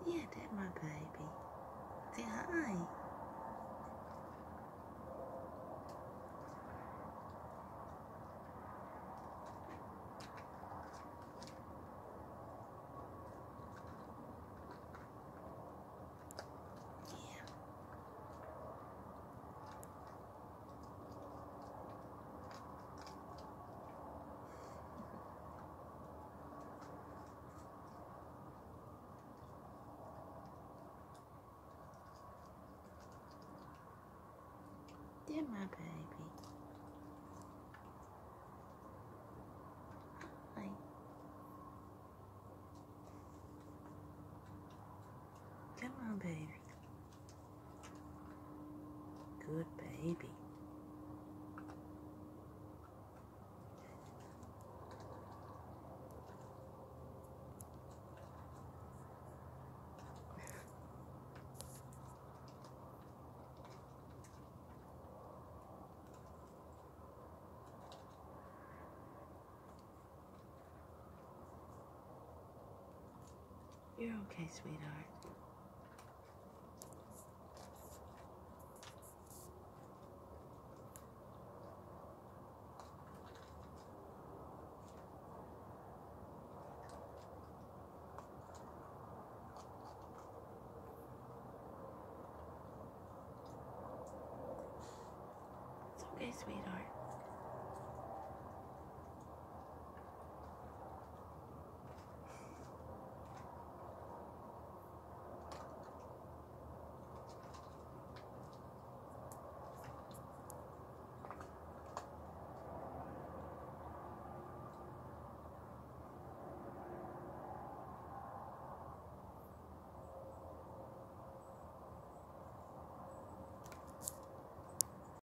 Yeah, that's my baby. Say hi. Yeah. That's my baby. Hi. Come on, baby. Good baby. You're okay, sweetheart. It's okay, sweetheart.